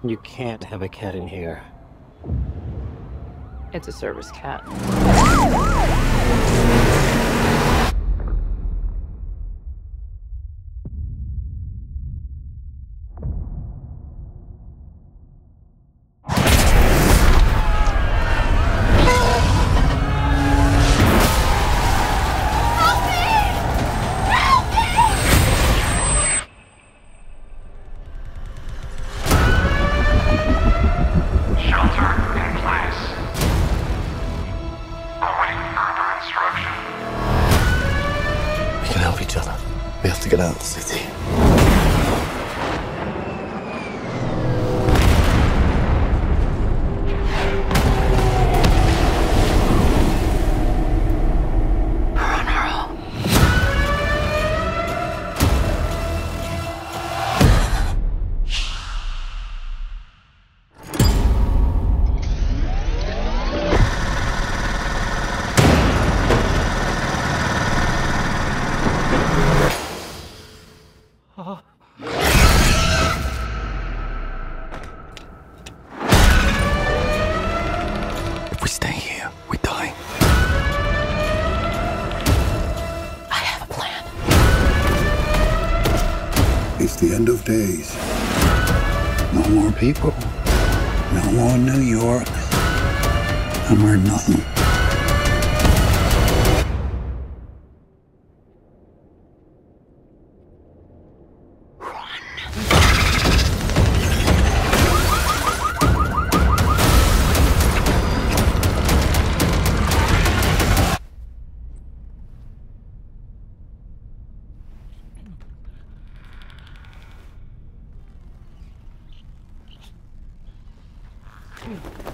You can't have a cat in here. It's a service cat. We can help each other. We have to get out of the city. We're on our own. If we stay here, we die. I have a plan. It's the end of days. No more people. No more New York. No more nothing. Run.